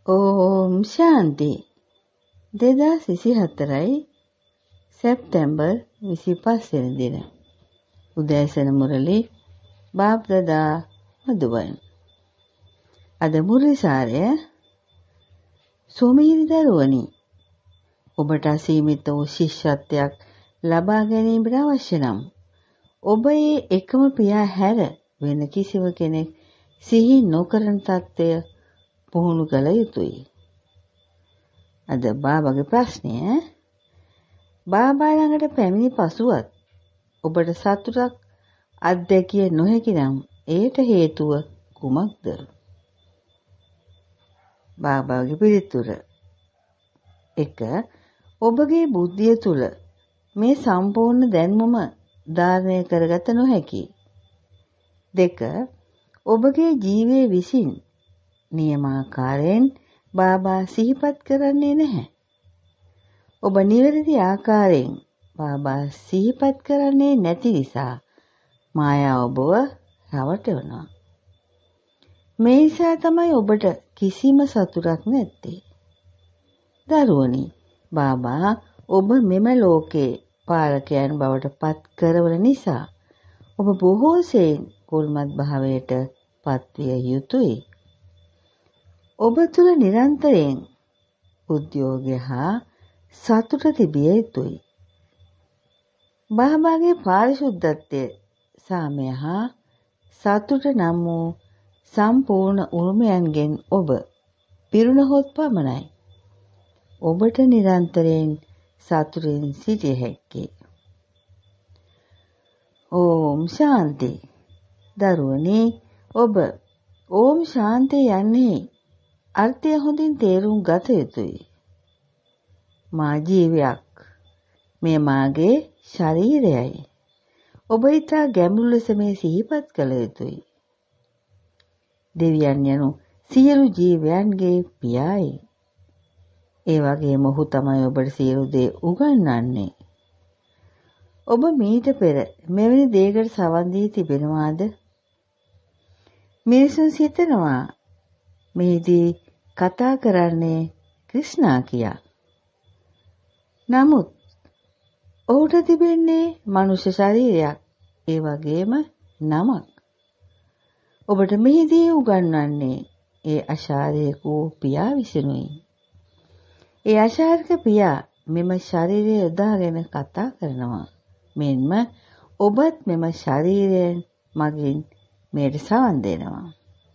ඕම් ශාන්ති 2024 සැප්තැම්බර් 25 වෙනි දින උදෑසන මුරලි බාප්දදා මදුවන් අද මුරලිසාරය සුමීරි දරුවනි ඔබට අසීමිත වූ ශිෂ්‍යත්වයක් ලබා ගැනීමට අවශ්‍ය නම් ඔබ ඒ එකම පියා හැර වෙන කිසිම කෙනෙක් සිහි නොකරන තත්ත්වය පුහුණු කළ යුතුයි. අද බාබාගේ ප්‍රශ්නය බාබා ළඟට පැමිණි පසුවත් ඔබට සතුටක් අත්දැකිය නොහැකි නම් ඒට හේතුව කුමක්ද? බාබාගේ පිළිතුර 1. ඔබගේ බුද්ධිය තුල මේ සම්පූර්ණ දැනුම ධාරණය කරගත නොහැකි. 2. ඔබගේ ජීවයේ විසින් නියමාකාරයෙන් බාබා සිහිපත් කරන්නේ නැහැ. ඔබ නිවැරදි ආකාරයෙන් බාබා සිහිපත් කරන්නේ නැති නිසා මායාව ඔබව රවටවනවා. මේ නිසා තමයි ඔබට කිසිම සතුටක් නැත්තේ. දරුවනි, බාබා ඔබ මෙම ලෝකේ පාලකයන් බවට පත් කරවන නිසා ඔබ බොහෝ සෙයින් කුල්මත් භාවයට පත්විය යුතුයි. ඔබ තුල නිරන්තරයෙන් උද්‍යෝගය හා සතුට තිබිය යුතුයි. බාබාගේ පාරිශුද්ධත්වය, සාමය හා සතුට නම් වූ සම්පූර්ණ උරුමයන්ගෙන් ඔබ පිරුණහොත් පමණයි ඔබට නිරන්තරයෙන් සතුටින් සිටිය හැක්කේ. ඕම් ශාන්ති. දරුවනි, ඔබ ඕම් ශාන්තිය යන්නේ අර්ථය හොඳින් තේරුම් ගත යුතුයි. මා ජීවයක්. මේ මාගේ ශරීරයයි. ඔබ ඊටා ගැඹුරු ලෙස මේ සිහිපත් කළ යුතුයි. දෙවියන් යනු සියලු ජීවයන්ගේ පියායි. ඒ වගේම ඔහු තමයි ඔබට සියලු දේ උගන්වන්නේ. ඔබ මීට පෙර මෙවැනි දෙයකට සවන් දී තිබෙනවාද? මිනිසුන් සිතනවා මේදී කතා කරන්නේ ක්‍රිෂ්ණා කියා. නමුත් ඔහුට තිබෙන්නේ මනුෂ්‍ය ශරීරයක්, ඒ වගේම නමක්. ඔබට මෙහිදී උගන්වන්නේ ඒ අශාරීරික වූ පියා විසිනුයි. ඒ අශාරීරික පියා මෙම ශරීරය යොදාගෙන කතා කරනවා. මෙන්ම ඔබත් මෙම ශරීරයෙන් මගින් මෙයට සවන් දෙනවා.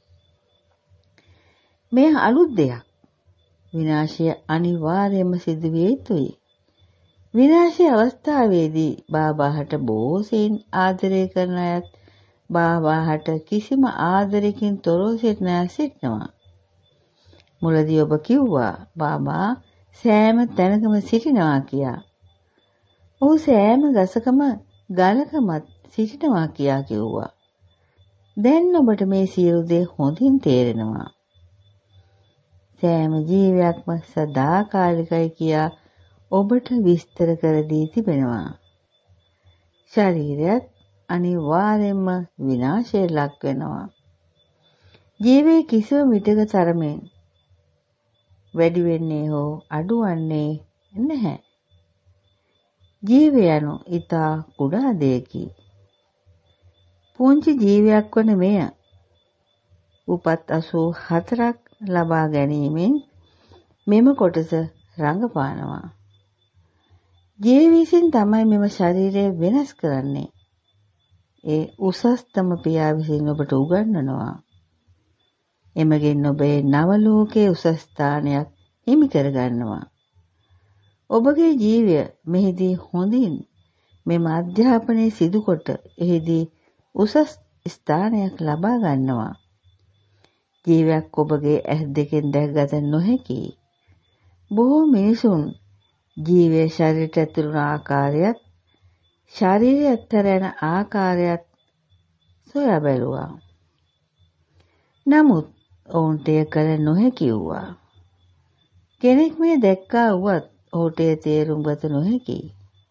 මේ අලුත් දෙයක්. විනාශය අනිවාර්යයෙන්ම සිදුවිය යුතුයි. විනාශයේ අවස්ථාවේදී බාබාහට බොහෝසෙයින් ආදරය කරන අයත් බාබාහට කිසිම ආදරයකින් තොරව සිටින අය සිටිනවා. මුලදී ඔබ කිව්වා බාබා සෑම තැනකම සිටිනවා කියා. ඔහු සෑම ගසකම ගලකමත් සිටිනවා කියා කිව්වා. දැන් ඔබට මේ සියලු දේ හොඳින් තේරෙනවා. සෑම ජීවයක්ම සදාකාලිකයි කියා ඔබට විස්තර කර දී තිබෙනවා. ශරීරයත් අනිවාර්යයෙන්ම විනාශයට ලක් වෙනවා. ජීවයේ කිසිම විටක තරමින් වැඩි වෙන්නේ හෝ අඩු වන්නේ නැහැ. ජීවය යනු ඊතා කුඩා දෙයකි. පුංචි ජීවයක් වන මෙය උපත් 84ක් ලබා ගැනීමෙන් මෙම කොටස රඟපානවා. ජීව විසින් තමයි මෙම ශරීරය වෙනස් කරන්නේ. ඒ උසස්තම පියා විසින් ඔබට උගන්වනවා. එමගින් ඔබේ නව ලෝකයේ උසස් ස්ථානයක් හිමි කරගන්නවා. ඔබගේ ජීවය මෙහිදී හොඳින් මෙම අධ්‍යාපනය සිදුකොට එහිදී උසස් ස්ථානයක් ලබා ගන්නවා. ජීවයක් ඔබගේ ඇස් දෙකෙන් දැකගත නොහැකි. බොහෝ මිනිසුන් ජීවයේ ශරීරයට ඇතුළු වන ආකාරයත් ශරීරය අතර යන ආකාරයත් සොයා බැලුවා. නමුත් ඔවුන්ට එය කළ නොහැකි වුණා. කෙනෙක් මේ දැක්කා වුවත් ඔහුට ඒ තේරුම් ගත නොහැකි.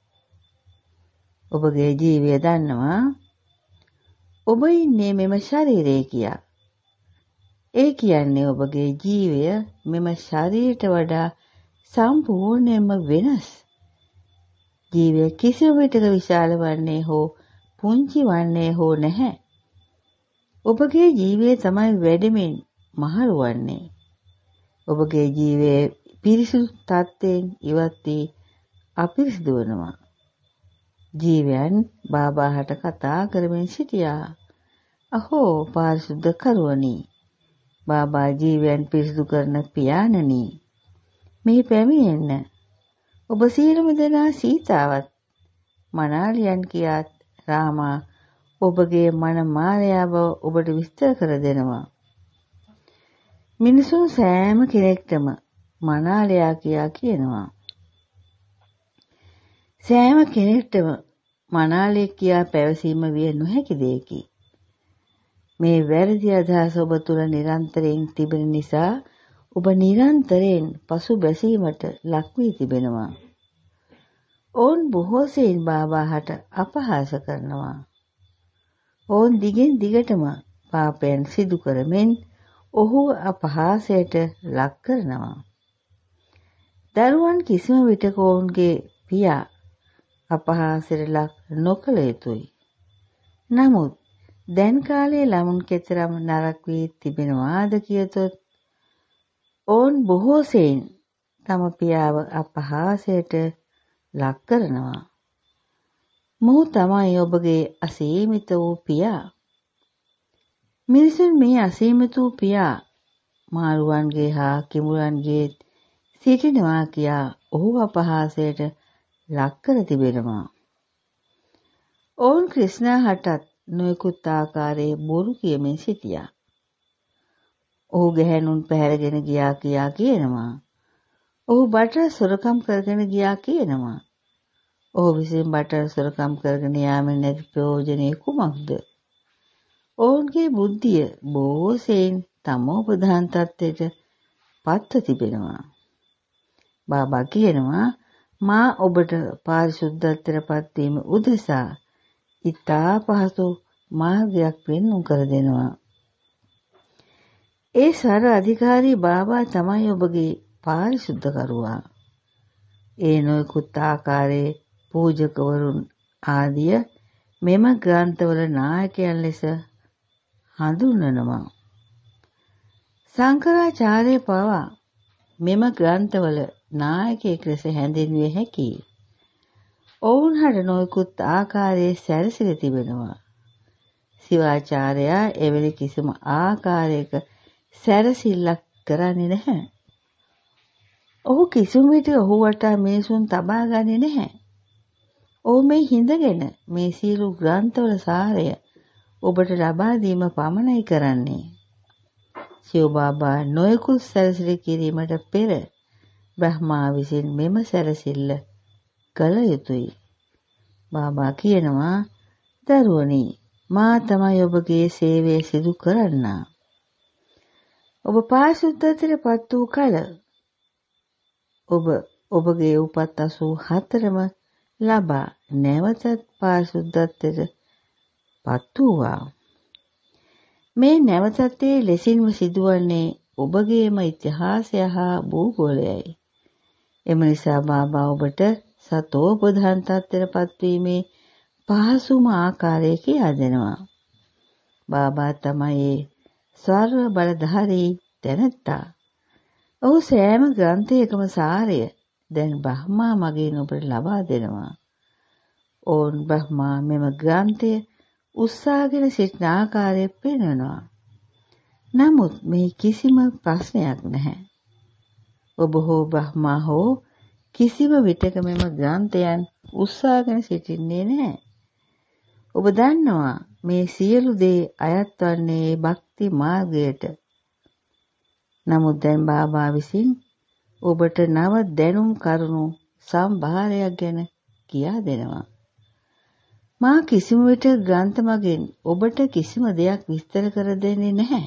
ඔබගේ ජීවය දන්නවා ඔබ ඉන්නේ මෙම ශරීරයේ කියා. ඒ කියන්නේ ඔබගේ ජීවය මෙම ශරීරයට වඩා සම්පූර්ණයෙන්ම වෙනස්. ජීවය කිසිම විටක විශාල වන්නේ හෝ පුංචි වන්නේ හෝ නැහැ. ඔබගේ ජීවය තමයි වැඩිමින් මහලු වන්නේ. ඔබගේ ජීවයේ පිරිසුදු තත්ත්වයෙන් ඉවත් වී අපිරිසිදු වනවා. ජීවයන් බාබාහට කතා කරමින් සිටියා. අහෝ පාරිශුද්ධ කරුවනි, බාබා ජීවයන් පිරිසිදු කරන පියාණනි, මේ පැමිණෙන්න. ඔබ සියලුම දෙනා සීතාවත් මනාලියන් කියාත් රාමා ඔබගේ මන මායාව ඔබට විස්තර කර දෙනවා. මිනිසුන් සෑම කෙනෙක්ටම මනාලයා කියා කියනවා. සෑම කෙනෙක්ටම මනාලය කියා පැවසීම විය නොහැකි දෙයකි. මේ වැරදි අදහස ඔබ තුළ නිරන්තරයෙන් තිබෙන නිසා ඔබ නිරන්තරයෙන් පසු බැසීමට ලක් වී තිබෙනවා. ඔවුන් බොහෝ සෙයින් බාබාහට අපහාස කරනවා. ඔවුන් දිගින් දිගටම පාපයන් සිදු කරමින් ඔහු අපහාසයට ලක් කරනවා. දරුවන් කිසිම විටක ඔවුන්ගේ පියා අපහාසයට ලක් නොකළ යුතුයි. නමුත් දැන් කාලයේ ළමුන් කෙතරම් නරක වී තිබෙනවාද කියතොත් ඔවුන් බොහෝ සෙයින් තම පියාව අපහාසයට ලක් කරනවා. මොහු තමයි ඔබගේ අසීමිත වූ පියා. මිනිසුන් මේ අසීමිත වූ පියා මාළුවන්ගේ හා කිඹුලන්ගේ සිටිනවා කියා ඔහු අපහාසයට ලක් කර තිබෙනවා. ඔවුන් ක්‍රිස්නා හටත් නොයෙකුත් ආකාරයේ බොරු කියමින් සිටියා. ඔහු ගැහැණුන් පැහැරගෙන ගියා කියා කියනවා. ඔහු බටර් සොරකම් කරගෙන ගියා කියනවා. ඔහු විසින් බටර් සොරකම් කරගෙන යාමෙන් නැති ප්‍රයෝජනය කුමක්ද? ඔවුන්ගේ බුද්ධිය බොහෝ සෙයින් තමෝපදාන තත්ත්වයට පත්ව තිබෙනවා. බාබා කියනවා මා ඔබට පාරිශුද්ධත්වයට පත්වීම උදෙසා ඉතා පහසු මාර්ගයක් පෙන්වු කර දෙනවා. ඒ සර අධිකාරී බාබා තමයි ඔබගේ පාරිශුද්ධ කරුවා. ඒ නොයෙකුත් ආකාරයේ පූජකවරුන් ආදිය මෙම ග්‍රන්ථවල නායකයන් ලෙස හඳුන්වනවා. සංකරාචාර්ය පවා මෙම ග්‍රන්ථවල නායකයෙක් ලෙස හැඳින්විය හැකියි. ඔවුන් හට නොයෙකුත් ආකාරයේ සැරසිලි තිබෙනවා. ශිවාචාර්යයා එවැනි කිසිම ආකාරයක සැරසිල්ලක් කරන්නේ නැහැ. ඔහු කිසිම විට ඔහු වටා මිනිසුන් තබා ගන්නේ නැහැ. ඔහු මේ හිඳගෙන මේ සියලු ග්‍රන්ථවල සාරය ඔබට ලබා දීම පමණයි කරන්නේ. ශිව බාබා නොයෙකුත් සැරසිලි කිරීමට පෙර බ්‍රහ්මා විසින් මෙම සැරසිල්ල කළ යුතුයි. බාබා කියනවා දරුවනි, මා තමයි ඔබගේ සේවය සිදු කරන්නා. ඔබ පාරිශුද්ධත්වයට පත් වූ කල ඔබගේ උපත් 84ම ලබා නැවතත් පාරිශුද්ධත්වයට පත් වූවා. මේ නැවතත්තේ ලෙසින්ම සිදුවන්නේ ඔබගේම ඉතිහාසය හා භූගෝලයයි. එම නිසා බාබා ඔබට සතෝපදාන තත්ත්වයට පත්වීමේ පහසුම ආකාරය කියා දෙනවා. බාබා තමයි සර්ව බලධාරී තැනැත්තා. ඔහු සෑම ග්‍රන්ථයකම සාරය දැන් බ්‍රහ්මා මගින් ඔබට ලබා දෙනවා. ඕන් බ්‍රහ්මා මෙම ග්‍රන්ථය උත්සාහගෙන සිටින ආකාරය පෙන්වනවා. නමුත් මේ කිසිම ප්‍රශ්නයක් නැහැ. ඔබ හෝ බ්‍රහ්මා හෝ කිසිම විටක මෙම ග්‍රන්ථයන් උත්සාහගෙන සිටින්නේ නැහැ. ඔබ දන්නවා මේ සියලු දේ අයත් වන්නේ භක්ති මාර්ගයට. නමුත් දැන් බාබා විසින් ඔබට නව දැනුම් කරුණු සම්භාරයක් ගැන කියා දෙනවා. මා කිසිම විට ග්‍රන්ථ මගින් ඔබට කිසිම දෙයක් විස්තර කර දෙන්නේ නැහැ.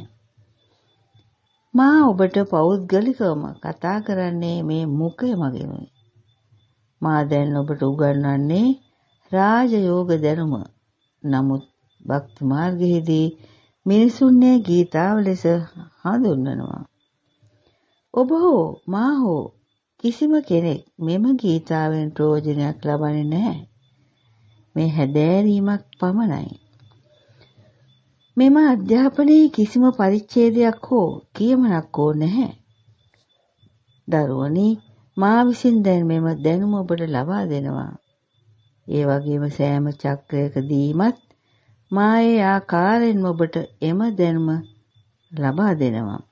මා ඔබට පෞද්ගලිකවම කතා කරන්නේ මේ මුඛය මගිනුයි. මා දැන් ඔබට උගන්වන්නේ රාජයෝග දැනුම. නමුත් භක්ති මාර්ගයේදී මිනිසුන්නේ ගීතාව ලෙස හඳුන්වනවා. ඔබ හෝ මා හෝ කිසිම කෙනෙක් මෙම ගීතාවෙන් ප්‍රයෝජනයක් ලබන්නේ නැහැ. මේ හැදෑරීමක් පමණයි. මෙම අධ්‍යාපනයේ කිසිම පරිච්ඡේදයක් හෝ කියමනක් හෝ නැහැ. දරුවනි, මා විසින් දැන් මෙම දැනුම ඔබට ලබා දෙනවා. ඒ වගේම සෑම චක්‍රයකදීමත් මා ඒ ආකාරයෙන්ම ඔබට එම දැනුම ලබා දෙනවා.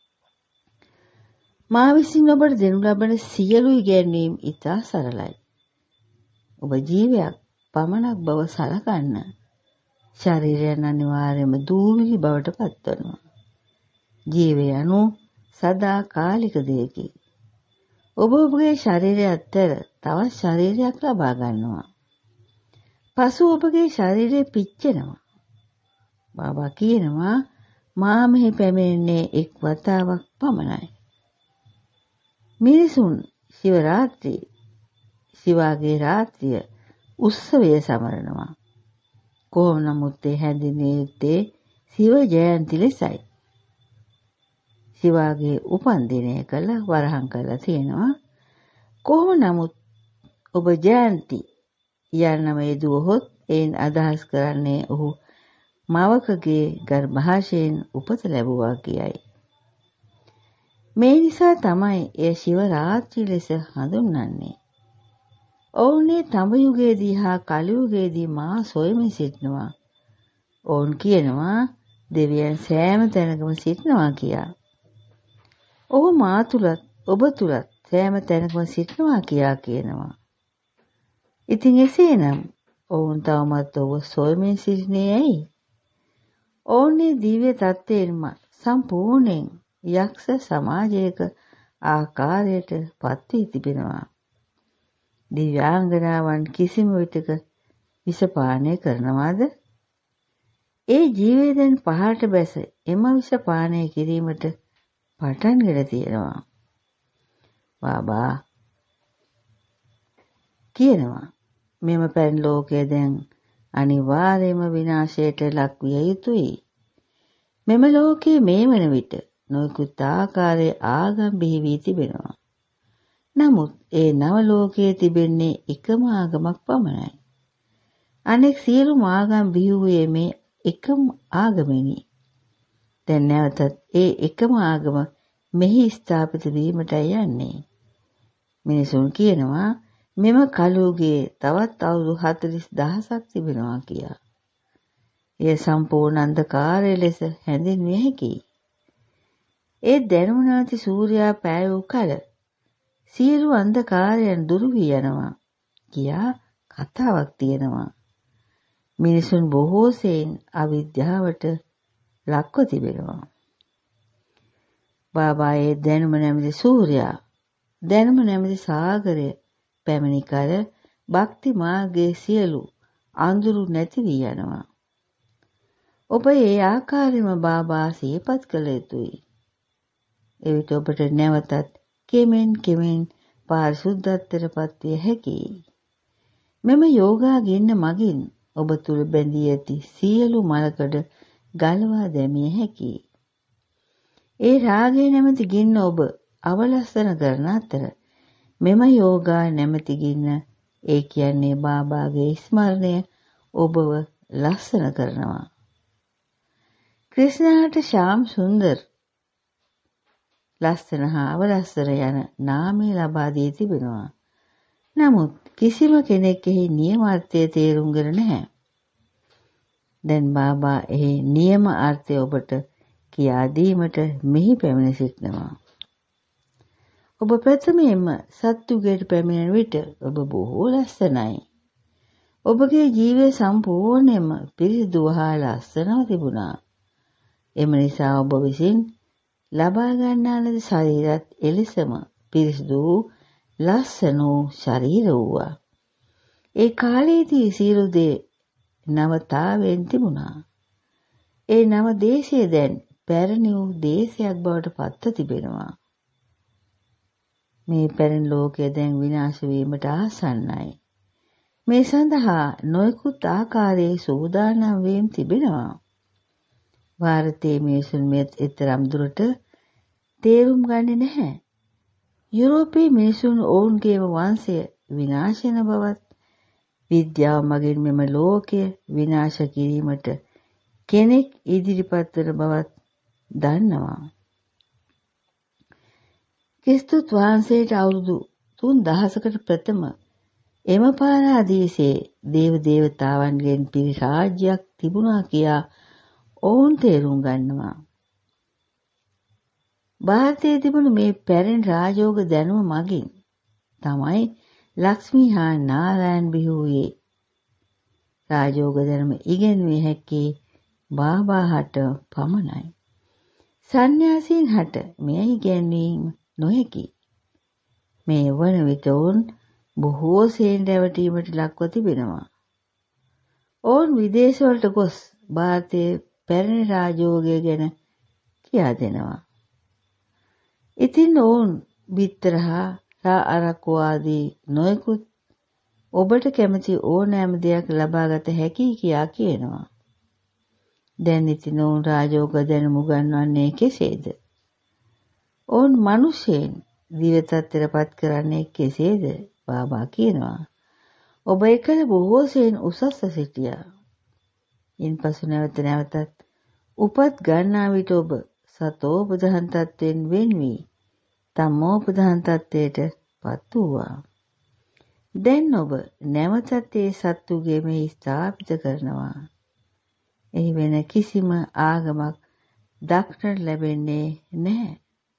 මා විසින් ඔබට දෙනු ලබන සියලු ඉගැන්වීම් ඉතා සරලයි. ඔබ ජීවයක් පමණක් බව සලකන්න. ශරීරයන් අනිවාර්යයෙන්ම දූවිලි බවට පත්වනවා. ජීවය යනු සදාකාලික දෙයකි. ඔබ ඔබගේ ශරීරය අතර තවත් ශරීරයක් ලබා ගන්නවා. පසු ඔබගේ ශරීරය පිච්චෙනවා. බාබා කියනවා මා මෙහි පැමිණෙන්නේ එක් වතාවක් පමණයි. මිනිසුන් ශිවාගේ රාත්‍රිය උත්සවය සමරනවා. කොහොම නමුත් ඒ හැඳින්විය යුත්තේ ශිව ජයන්ති ලෙසයි. ශිවාගේ උපන් දිනය කළ වරහන් කරලා තියෙනවා. කොහොම නමුත් ඔබ ජයන්ති යන්නම යෙදුවහොත් එයින් අදහස් කරන්නේ ඔහු මවකගේ ගර්භාෂයෙන් උපත ලැබුවා කියයි. මේ නිසා තමයි එය ශිව රාත්‍රී ලෙස හඳුන්වන්නේ. ඔවුනේ තඹ යුගයේදී හා කලි යුගයේදී මා සොයමින් සිටිනවා. ඔවුන් කියනවා දෙවියන් සෑම තැනකම සිටිනවා කියා. ඔහු මා තුලත් ඔබ තුලත් සෑම තැනකම සිටිනවා කියා කියනවා. ඉතින් එසේනම් ඔවුන් තවමත් ඔබ සොයමින් සිටින්නේ ඇයි? ඔවුන්ගේ දිව්‍ය තත්ත්වයෙන්ම සම්පූර්ණයෙන් යක්ෂ සමාජයක ආකාරයට පත්වී තිබෙනවා. දිව්‍යාංගනාවන් කිසිම විටක විෂපානය කරනවාද? ඒ ජීවයෙන් පහළට බැස එම විෂපානය කිරීමට පටන්ගෙන තියෙනවා. බාබා කියනවා මෙම පැරණි ලෝකය දැන් අනිවාර්යයෙන්ම විනාශයට ලක් විය යුතුයි. මෙම ලෝකයේ මේ වන විට නොයෙකුත් ආකාරයේ ආගම් බිහි වී තිබෙනවා. නමුත් ඒ නව ලෝකයේ තිබෙන්නේ එකම ආගමක් පමණයි. අනෙක් සියලුම ආගම් බිහි වූයේ මේ එකම ආගමෙනි. දැන් නැවතත් ඒ එකම ආගම මෙහි ස්ථාපිත වීමටයි යන්නේ. මිනිසුන් කියනවා මෙම කලුගේ තවත් අවුරුදු 40,000ක් තිබෙනවා කියා. එය සම්පූර්ණ අන්ධකාරය ලෙස හැඳින්විය හැකියි. ඒ දැනුම නැති සූර්යයා පෑය වූ කල සියලු අන්ධකාරයන් දුරු වී යනවා කියා කතාවක් තියෙනවා. මිනිසුන් බොහෝ සෙයින් අවිද්‍යාවට ලක්ව තිබෙනවා. බාබා ඒ දැනුම නැමැති සූර්යයා දැනුම නැමැති සාගරය පැමිණි කල භක්ති මාර්ගයේ සියලු අඳුරු නැති වී යනවා. ඔබ ඒ ආකාරයෙන්ම බාබා සිහිපත් කළ යුතුයි. එවිට ඔබට නැවතත් කෙමෙන් පාරිශුද්ධත්වයටපත් විය හැකියි. මෙම යෝගා ගින්න මගින් ඔබ තුල බැඳී ඇති සියලු මලකඩ ගලවා දැමිය හැකියි. ඒ රාගය නැමැති ගින්න ඔබ අවලස්සන කරන අතර මෙම යෝගා නැමැති ගින්න ඒ කියන්නේ බාබාගේ ස්මරණය ඔබව ලස්සන කරනවා. ක්‍රිෂ්ණාට ශාම් සුන්දර් ලස්සන හා අවලස්සන යන නාමය ලබා දී තිබෙනවා. නමුත් කිසිම කෙනෙක් එහි නියම අර්ථය තේරුම්ගෙන නැහැ. දැන් බාබා එහි නියම අර්ථය ඔබට කියා දීමට මෙහි පැමිණ සිටිනවා. ඔබ ප්‍රථමයෙන්ම සත්‍යුගයට පැමිණෙන විට ඔබ බොහෝ ලස්සනයි. ඔබගේ ජීවය සම්පූර්ණයෙන්ම පිරිසිදු හා ලස්සනව තිබුණා. එම නිසා ඔබ විසින් ලබා ගන්නා ලද ශරීරත් එලෙසම පිරිසිදු වූ ලස්සන වූ ශරීර වූවා. ඒ කාලයේදී සියලු දේ නවතාවෙන් තිබුණා. ඒ නව දේශය දැන් පැරණි වූ දේශයක් බවට පත්ව තිබෙනවා. මේ පැරණි ලෝකය දැන් විනාශ වීමට ආසන්නයි. මේ සඳහා නොයෙකුත් ආකාරයේ සූදානම් වීම තිබෙනවා. ಭಾರತೀಯ මිනිසුන් මෙත් එතරම් දුරට තේරුම් ගන්නේ නැහැ. යුරෝපීය මිනිසුන් ඔවුන්ගේම වංශය විනාශ වෙන බවත්, විද්‍යාව මගින් මෙම ලෝකය විනාශ කිරීමට කෙනෙක් ඉදිරිපත් වන බවත් දන්නවා. ක්‍රිස්තුත් වහන්සේට අවුරුදු 3000කට ප්‍රථම එම පාරාදීසයේ දේව දේවතාවන්ගෙන් පිරි රාජ්‍යයක් තිබුණා කියා ඔවුන් තේරුම් ගන්නවා. ಭಾರತයේ තිබුණු මේ පැරණි රාජෝග දැනුම මගින් තමයි ලක්ෂ්මී හා නාරායන් බිහිවූයේ. රාජෝග දැනුම ඉගෙනුවේ හැක්කේ බාබාහට පමණයි. සන්‍යාසීන් හට මෙය ඉගැන්වීම නොහැකි. මේ වන විට ඔවුන් බොහෝ සෙයින් රැවටීමට ලක්ව තිබෙනවා. ඔවුන් විදේශවලට ගොස් ಭಾರತයේ පැරණි රාජෝගය ගැන කියා දෙනවා. ඉතින් ඔවුන් බිත්තර හා රා අරක්කු ආදී නොයෙකුත් ඔබට කැමති ඕනෑම දෙයක් ලබාගත හැකි කියා කියනවා. දැන් ඉතින් ඔවුන් රාජෝග දැනුම උගන්වන්නේ කෙසේද? ඔවුන් මිනිසෙන් දිවතත්තරපත් කරන්නේ කෙසේද? බාබා කියනවා. ඔබ එකල බොහෝ සෙයින් උසස්ව සිටියා. ඉන්පසු නැවත නැවතත් උපත් ගන්නා විට ඔබ සතෝ ප්‍රධාන තත්ත්වෙන් වෙන් වී තමෝ ප්‍රධාන තත්ත්වයට පත් වූවා. දැන් ඔබ නැවතත් ඒ සත්තුගේ මෙහි ස්ථාපිත කරනවා. එහි වෙන කිසිම ආගමක් දක්නට ලැබෙන්නේ නැහැ.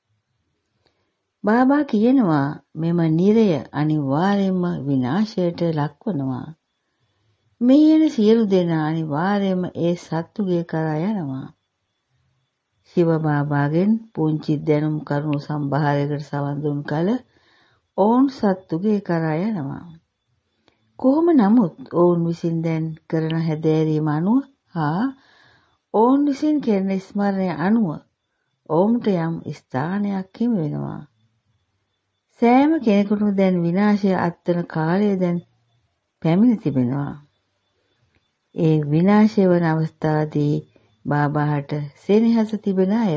බාබා කියනවා මෙම නිරය අනිවාර්යයෙන්ම විනාශයට ලක්වනවා. මේ යන සියලු දෙනා අනිවාර්යයෙන්ම ඒ සත්තුගේ කරා යනවා. ශිව බාබාගෙන් පුංචි දැනුම් කරුණු සම්භාරයකට සවන් දුන් කල ඔවුන් සත්තුගේ කරා යනවා. කොහොම නමුත් ඔවුන් විසින් දැන් කරන හැදෑරීම අනුව හා ඔවුන් විසින් කරන ස්මරණය අනුව ඔවුන්ට යම් ස්ථානයක් හිමි වෙනවා. සෑම කෙනෙකුටම දැන් විනාශය අත්වන කාලය දැන් පැමිණ තිබෙනවා. ඒ විනාශය වන අවස්ථාවේදී බාබාහට සෙනෙහස තිබෙන අය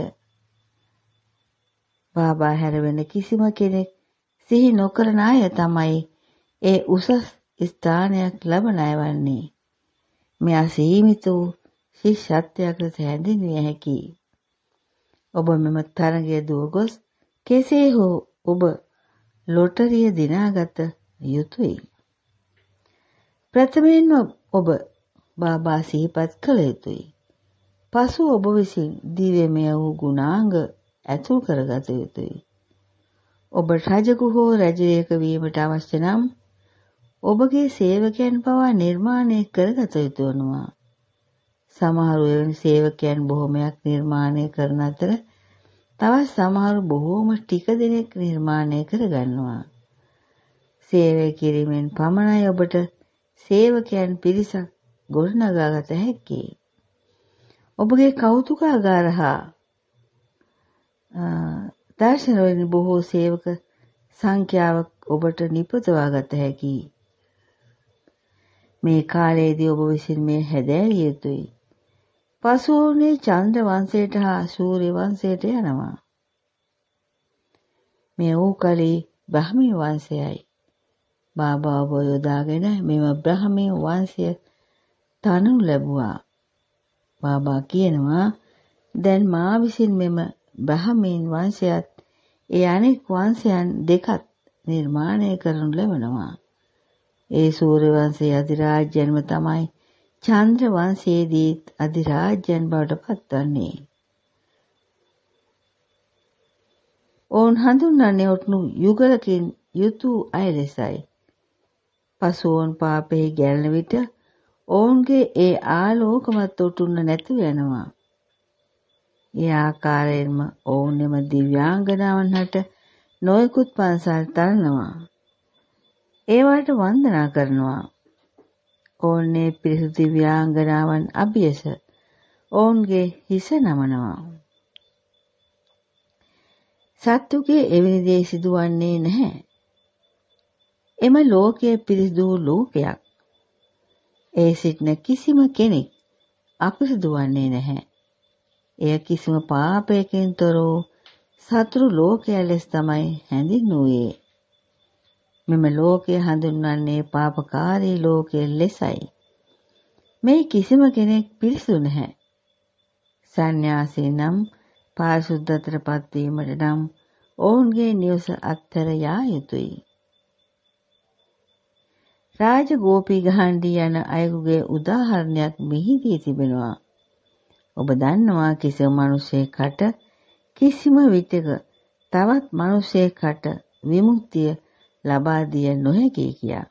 බාබා හැර වෙන කිසිම කෙනෙක් සිහි නොකරන අය තමයි ඒ උසස් ස්ථානයක් ලබන අය වන්නේ. මේ අසීමිත වූ ශිෂ්‍යත්වයකට හැඳින්විය හැකියි. ඔබ මෙම තරගය දුව ගොස් කෙසේ හෝ ඔබ ලොටරිය දිනාගත යුතුයි. ප්‍රථමයෙන්ම ඔබ බාබා සිහිපත් කළ යුතුයි. පසු ඔබ විසින් දිව්‍යමය වූ ගුණාංග ඇතුල් කරගත යුතුයි. ඔබ රජකු හෝ රජයක වීමට අවශ්‍ය නම් ඔබගේ සේවකයන් පවා නිර්මාණය කරගත යුතු වනවා. සමහරු එවැනි සේවකයන් බොහොමයක් නිර්මාණය කරන අතර තවත් සමහරු බොහෝම ටික දෙනෙක් නිර්මාණය කරගන්නවා. සේවය කිරීමෙන් පමණයි ඔබට සේවකයන් පිරිසක් ගොඩනගාගත හැක්කේ. ඔබගේ කෞතුකාගාර හා දර්ශන වලින් බොහෝ සේවක සංඛ්‍යාවක් ඔබට නිපදවා ගත හැකියි. මේ කාලයේදී ඔබ විසින් මේ හැදෑරිය යුතුයි. පසුවනේ චන්ද්‍ර වංශයට හා සූර්ය වංශයට යනවා. මේ වූ කලී බ්‍රහ්මී වංශයයි. බාබා ඔබ යොදාගෙන මෙම බ්‍රහ්මී වංශය තනු ලැබුවා. බාබා කියනවා දැන් මා විසින් මෙම බ්‍රහ්මීන් වංශයත් ඒ අනෙක් වංශයන් දෙකත් නිර්මාණය කරනු ලැබෙනවා. ඒ සූර්ය වංශයේ අධිරාජ්‍යන්ම තමයි චන්ද්‍ර වංශයේදී අධිරාජ්‍යයන් බවට පත්වන්නේ. ඔවුන් හඳුන්වන්නේ ඔටුනු යුගලකින් යුතු අය ලෙසයි. පසු ඔවුන් පාපෙහි ගැලෙන විට ඔවුන්ගේ ඒ ආලෝකමත් ඔටුන්න නැතුව යනවා. ඒ ආකාරයෙන්ම ඔවුන් එම දිව්‍යාංගනාවන් හට නොයෙකුත් පන්සල් තලනවා. ඒවට වන්දනා කරනවා. ඔවුන්නේ පිරිසුදු දිව්‍යාංගනාවන් අභියස ඔවුන්ගේ හිස නමනවා. සත්තුගේ එවැනි දේ සිදුවන්නේ නැහැ. එම ලෝකයේ පිරිසුදු ලෝකයක්. ඒ සිටින කිසිම කෙනෙක් අපිරිසුදු වන්නේ නැහැ. එය කිසිම පාපයකින් තොර වූ සතුරු ලෝකය ලෙස තමයි හැඳින්වුවේ. මෙම ලෝකය හඳුන්වන්නේ පාපකාරී ලෝකය ලෙසයි. මේ කිසිම කෙනෙක් පිරිසිදු නැහැ. සන්‍යාසී නම් පාරිශුද්ධත්වයට පත්වීමට නම් ඔවුන්ගේ නිවස අත්හැර යා යුතුය. රාජගෝපී ගහන්ඩි යන අයෙකුගේ උදාහරණයක් මෙහිදී තිබෙනවා. ඔබ දන්නවා කිසිම මිනිසෙකුට කිසිම විටක තවත් මිනිසෙකුට විමුක්තිය ලබා දිය නොහැකි කියා.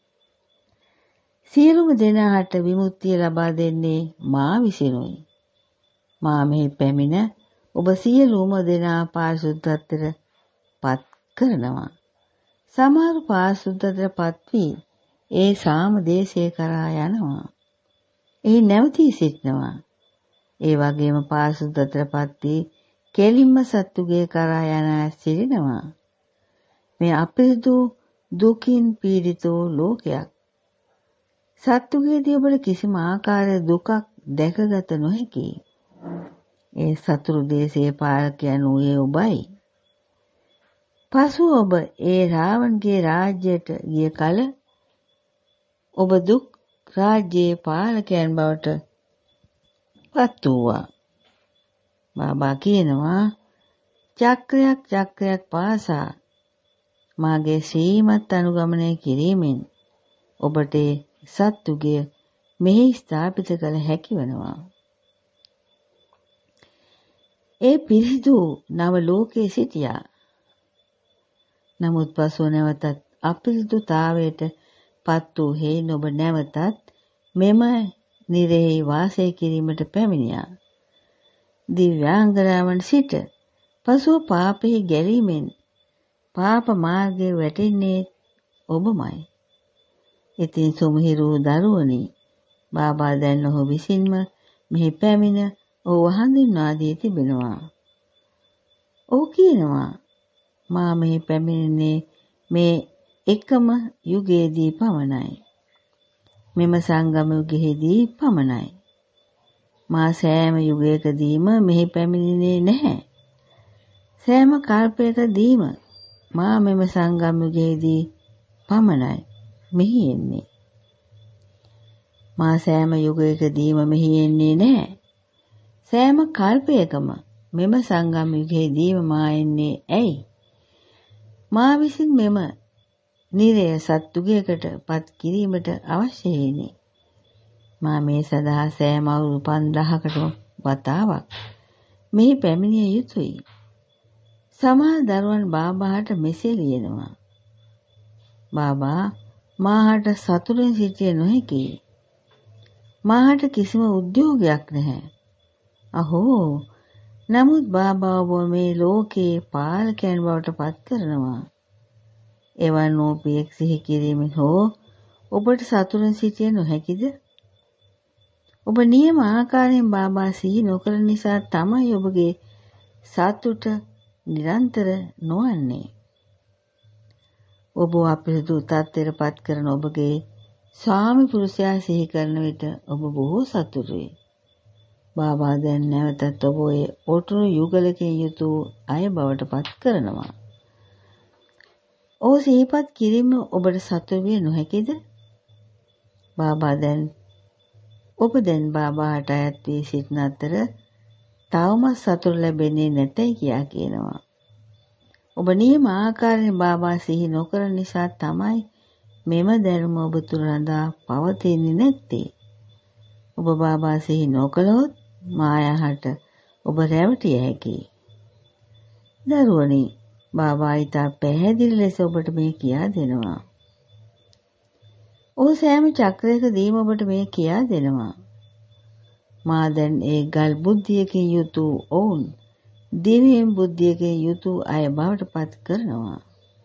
සියලුම දෙනාට විමුක්තිය ලබා දෙන්නේ මා විසිනුයි. මා මෙහි පැමිණ ඔබ සියලුම දෙනා පාරිශුද්ධත්වයට පත් කරනවා. සමහර පාරිශුද්ධත්වයට පත් වී ඒ සාම දේශය කරා යනවා. එහි නැවතී සිටිනවා. ඒ වගේම පාරිශුද්ධත්වයට පත් වී කෙලින්ම සත්තුගේ කරා යන සිටිනවා. මේ අපිරිසුදු දුකින් පීඩිත ලෝකයක්. සත්තුගේදී ඔබට කිසිම ආකාරයක දුකක් දැකගත නොහැකි. ඒ සතුරු දේශයේ පාලකයන් වූයේ ඔබයි. පසු ඔබ ඒ රාවණගේ රාජ්‍යයට ගිය කල ඔබ දුක් රාජ්‍යයේ පාලකයන් බවට පත් වූවා. බාබා කියනවා චක්‍රයක් පාසා මාගේ ශ්‍රීමත් අනුගමනය කිරීමෙන් ඔබට සත්තුගය මෙහි ස්ථාපිත කළ හැකි වෙනවා. ඒ පිරිසිදු නව ලෝකයේ සිටියා. නමුත් පසුව නැවතත් අපිරිසුදුතාවයට පත් වූ හේයින් ඔබ නැවතත් මෙම නිරෙහි වාසය කිරීමට පැමිණියා. දිව්‍යාංගනාවන් සිට පසුව පාපෙහි ගැලීමෙන් පාප මාර්ගයේ වැටෙන්නේ ඔබමයි. ඉතින් සුමිහිරු දරුවනි, බාබා දැන් ඔහු විසින්ම මෙහි පැමිණ ඔහු හඳුන්වා දී තිබෙනවා. ඔහු කියනවා මා මෙහි පැමිණෙන්නේ මේ එකම යුගයේදී පමණයි. මෙම සංගම යුගයේදී පමණයි. මා සෑම යුගයකදීම මෙහි පැමිණෙන්නේ නැහැ. සෑම කල්පයකදීම මා මෙම සංගම යුගයේදී පමණයි මෙහි එන්නේ. මා සෑම යුගයකදීම මෙහි එන්නේ නැහැ. සෑම කල්පයකම මෙම සංගම යුගයේදීම මා එන්නේ ඇයි? මා විසින් මෙම නිරය සත්තුගයකට පත් කිරීමට අවශ්‍ය වෙන්නේ. මා මේ සඳහා සෑම අවුරුදු 5000කට වතාවක් මෙහි පැමිණිය යුතුයි. සමහර දරුවන් බාබාට මෙසේ ලියනවා. බාබා මාහට සතුටින් සිටිය නොහැකි. මාහට කිසිම උද්‍යෝගයක් නැහැ. අහෝ, නමුත් බාබා ඔබ මේ ලෝකේ පාලකයන් බවට පත් කරනවා. එවන් ඕපියෙක් සිහි කිරීමෙන් හෝ ඔබට සතුටින් සිටිය නොහැකිද? ඔබ නියම ආකාරයෙන් බාබා සිහි නොකළ නිසා තමයි ඔබගේ සතුට නිරන්තර නොවන්නේ. ඔබ අපිරිසුදු තත්ත්වයට පත් කරන ඔබගේ ස්වාමි පුරුෂයා සිහි කරන විට ඔබ බොහෝ සතුටුයි. බාබා දැන් නැවතත් ඔබ ඒ ඔටුනු යුගලකින් යුතු අය බවට පත් කරනවා. ඔහු සිහිපත් කිරීම ඔබට සතුටු විය නොහැකිද? ඔබ දැන් බාබාට අයත් වී සිටින අතර තවමත් සතුට ලැබෙන්නේ නැතයි කියා කියනවා. ඔබ නියම ආකාරයෙන් බාබා සිහි නොකරන නිසා තමයි මෙම දැනුම ඔබ තුළ රඳා පවතින්නේ නැත්තේ. ඔබ බාබා සිහි නොකළොත් මායාවට ඔබ රැවටිය හැකියි. දරුවනි, බාබා ඊට පැහැදිලි ලෙස ඔබට මේ කියා දෙනවා. ඔහු සෑම චක්‍රයකදීම ඔබට මේ කියා දෙනවා. මා දැන් ඒ ගල් බුද්ධියකින් යුතු ඔවුන් දිව්‍යම් බුද්ධියකින් යුතු අය බවට පත් කරනවා.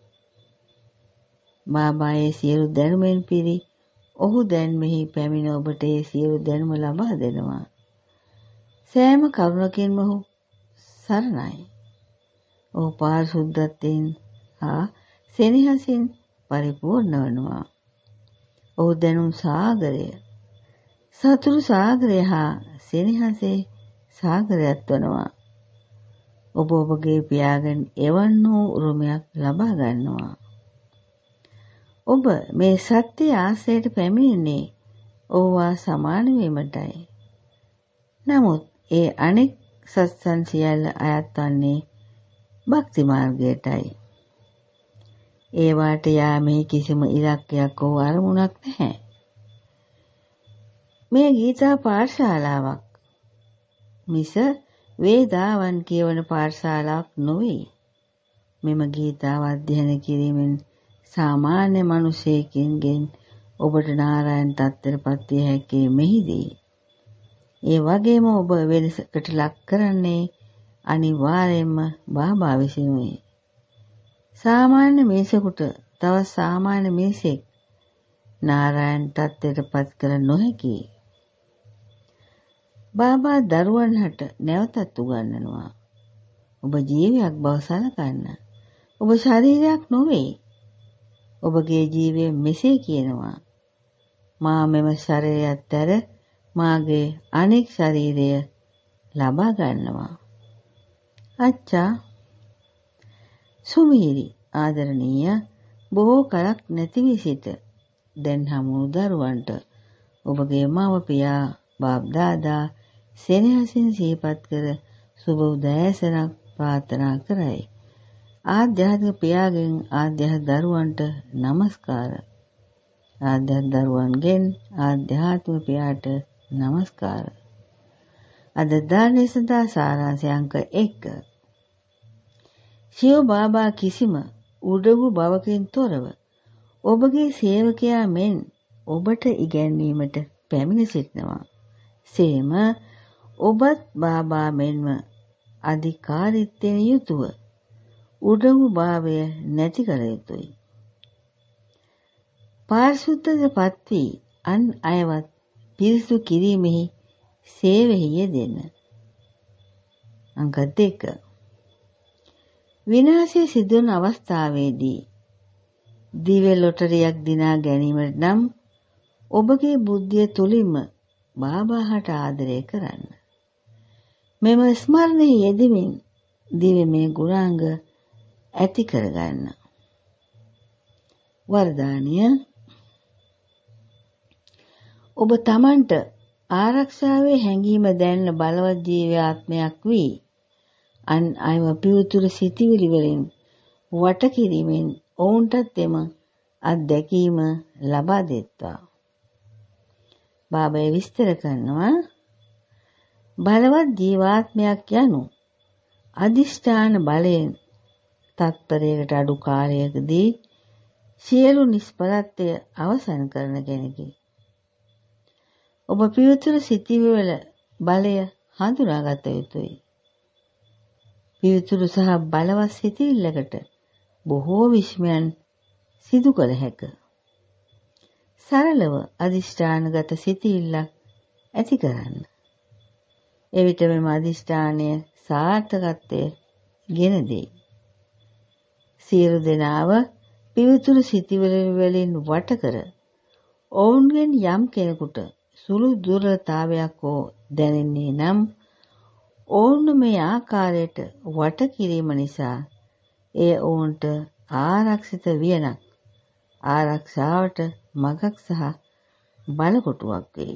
බාබා ඒ සියලු දැනුමෙන් පිරි ඔහු දැන් මෙහි පැමිණ ඔබට ඒ සියලු දැනුම ලබා දෙනවා. සෑම කරුණකින්ම ඔහු සරණයි. ඔහු පාරිශුද්ධත්වයෙන් හා සෙනෙහසින් පරිපූර්ණ වනවා. ඔහු දැනුම් සාගරය, සතුරු සාගරය හා සෙනෙහසේ සාගරයක් වනවා. ඔබ ඔබගේ පියාගෙන් එවන් වූ උරුමයක් ලබා ගන්නවා. ඔබ මේ සත්‍ය ආශ්‍රයට පැමිණෙන්නේ ඕවා සමාන වීමටයි. නමුත් ඒ අනෙක් සත්සන් සියල්ල අයත් වන්නේ භක්ති මාර්ගයටයි. ඒවාට යාමේ කිසිම ඉලක්කයක් හෝ අරමුණක් නැහැ. මේ ගීතා පාඨශාලාවක් මිස වේදාවන් කියවන පාඨශාලාවක් නොවේ. මෙම ගීතාව අධ්‍යයනය කිරීමෙන් සාමාන්‍ය මිනිසෙකින්ගෙන් ඔබට නාරායන තත්ත්වයටපත් විය හැකි මෙහිදී. ඒ වගේම ඔබ වෙනසකට ලක් කරන්නේ අනිවාර්යයෙන්ම බාබා විසිනුයි. සාමාන්‍ය මිනිසෙකුට තව සාමාන්‍ය මිනිසෙක් නාරායන තත්ත්වයටපත් කර නොහැකි. බාබා දරුවන්ට නැවතත් උගන්වනවා. ඔබ ජීවියක් බව සලකන්න. ඔබ ශරීරයක් නොවේ. ඔබගේ ජීවය මෙසේ කියනවා. මා මෙම ශරීරයත් ඇර මාගේ අනෙක් ශරීරය ලබා ගන්නවා. අච්චා සුමීරි ආදරණීය බොහෝ කලක් නැති වී සිට දැන් හමු දරුවන්ට ඔබගේ මව පියා බාප් දාදා සෙනෙහසින් සිහිපත් කර සුබ උදෑසනක් ප්‍රාර්ථනා කරයි. ආධ්‍යාත්මික පියාගෙන් ආධ්‍යාත්මික දරුවන්ට නමස්කාර. ආධ්‍යාත්මික දරුවන්ගෙන් ආධ්‍යාත්මික පියාට නමස්කාර. අද දානේ සදා සාරාංශය අංක 1. ශිව බාබා කිසිම උඩඟු බවකින් තොරව ඔබගේ සේවකයා මෙන් ඔබට ඉගැන්වීමට පැමිණ සිටිනවා. සේම ඔබත් බාබා මෙන්ම අධිකාරීත්වයෙන් යුතුව උඩඟු භාවය නැති කළ යුතුයි. පාරිශුද්ධත්වයට වී අන් අයවත් පිරිසුදු කිරීමෙහි සේවෙහි යෙදෙන්න. අංක 2. විනාශය සිදුවන අවස්ථාවේදී දිව්‍ය ලොටරියක් දිනා ගැනීමට නම් ඔබගේ බුද්ධිය තුලින්ම බාබාහට ආදරය කරන්න. මෙම ස්මරණයේ යෙදෙමින් දිව්‍යමය ගුණාංග ඇති කරගන්න. වරදානිය ඔබ තමන්ට ආරක්ෂාවේ හැඟීම දැනෙන බලවත් ජීවාත්මයක් වී අන් අයව පිවිතුරු සිටිවිලි වලින් වට කිරීමෙන් ඔවුන්ටත් එම අත්දැකීම ලබා දෙත්වා. බාබා විස්තර කරනවා බලවත් ජීවාත්මයක් යනු අදිෂ්ඨාන බලයෙන් තත්පරයකට අඩු කාලයකදී සියලු නිෂ්ඵලත්වය අවසන් කරන කෙනෙකි. ඔබ පිවිතුරු සිටිවිවල බලය හඳුනාගත යුතුයි. පිවිතුරු සහ බලවත් සිටිවිල්ලකට බොහෝ විස්මයන් සිදු කළ හැක. සරලව අදිෂ්ඨානගත සිටිවිල්ලක් ඇති කරන්න. එවිට මෙම අදිෂ්ඨානය සාර්ථකත්වය ගෙන දෙයි. සියලු දෙනාව පිවිතුරු සිටිවිලි වලින් වට කර ඔවුන්ගෙන් යම් කෙනෙකුට සුළු දුර්වලතාවයක් හෝ දැනෙන්නේ නම් ඔවුන් මේ ආකාරයට වට කිරීම නිසා එය ඔවුන්ට ආරක්ෂිත වියනක් ආරක්ෂාවට මගක් සහ බලකොටුවක් වෙයි.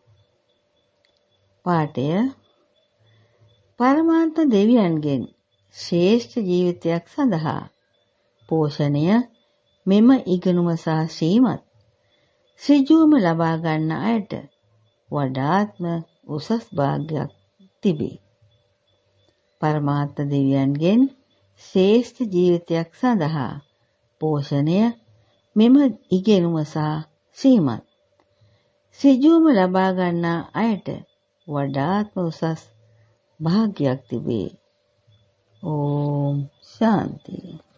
පාඨය පරමාර්ථ දෙවියන්ගෙන් ශ්‍රේෂ්ඨ ජීවිතයක් සඳහා පෝෂණය මෙම ඉගෙනුම සහ ශ්‍රීමත් ඍජුවම ලබා ගන්න අයට වඩාත්ම උසස් භාග්‍යයක් තිබේ. පරමාර්ථ දෙවියන්ගෙන් ශ්‍රේෂ්ඨ ජීවිතයක් සඳහා පෝෂණය මෙම ඉගෙනුම සහ ශ්‍රීමත් ඍජුවම ලබා ගන්නා අයට වඩාත්ම උසස් භාග්‍යයක් තිබේ. ඕම් ශාන්ති.